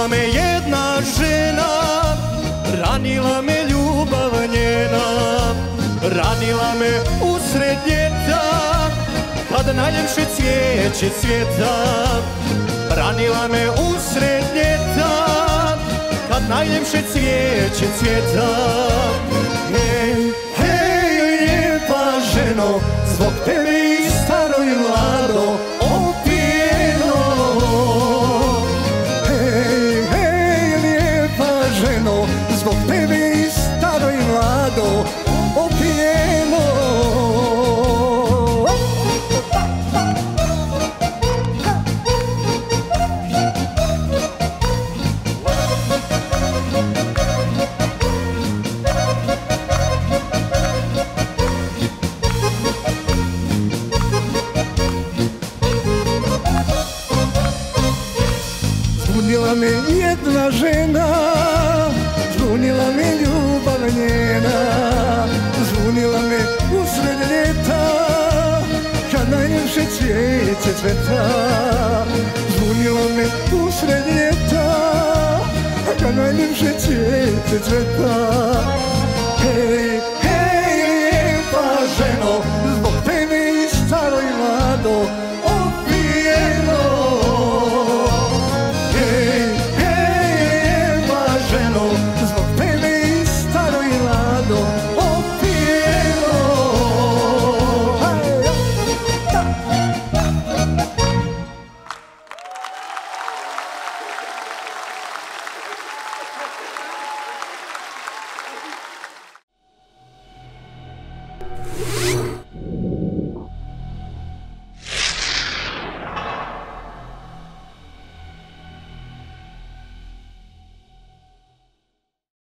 Ranila me jedna žena, ranila me ljubav njena, ranila me usred ljeta, kad najljepše cvijeće cvjeta. Ranila me usred ljeta, kad najljepše cvijeće cvjeta. Hej, hej, lijepa ženo, zbog tebe i staro i mlado opijeno. Hej, hej, lijepa ženo, zbog tebe i staro i mlado opijeno. Zbunila me jedna žena, zbunila me ljubav njena, zbunila me usred ljeta, kad najljepše cvijeće cveta. Zbunila me usred ljeta, kad najljepše cvijeće cveta. Hej, hej, lijepa ženo, zbog tebe i staro i mlado opijeno. Zbog tebe i staro i mlado opijeno.